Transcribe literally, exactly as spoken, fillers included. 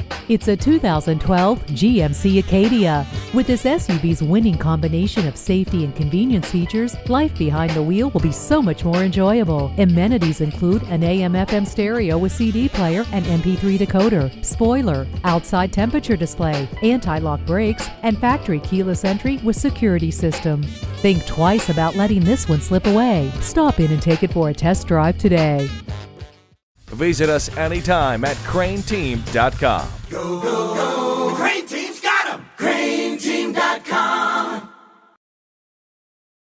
It's a two thousand twelve G M C Acadia. With this S U V's winning combination of safety and convenience features, life behind the wheel will be so much more enjoyable. Amenities include an A M F M stereo with C D player and M P three decoder, spoiler, outside temperature display, anti-lock brakes, and factory keyless entry with security system. Think twice about letting this one slip away. Stop in and take it for a test drive today. Visit us anytime at crain team dot com. Go, go.